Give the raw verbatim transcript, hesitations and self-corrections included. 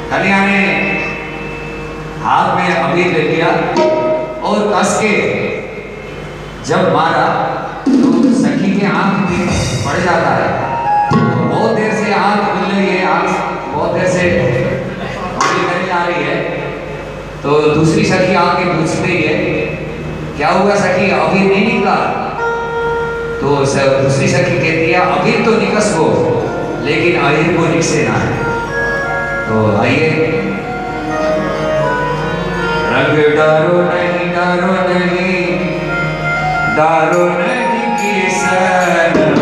कन्या ने हाथ में अबीर ले लिया और कस के जब मारा तो सखी के आंख में पड़ जाता है। तो बहुत देर से आंख खुल रही है, आंख बहुत देर से करने आ रही है। तो दूसरी सखी आके पूछती है क्या हुआ सखी, अबीर नहीं निकला? तो दूसरी सखी कहती है अबीर तो निकस हो लेकिन अहिर को निकसे ना है। तो आइए, रंग डारो नहीं डारो नहीं डारो नहीं किसन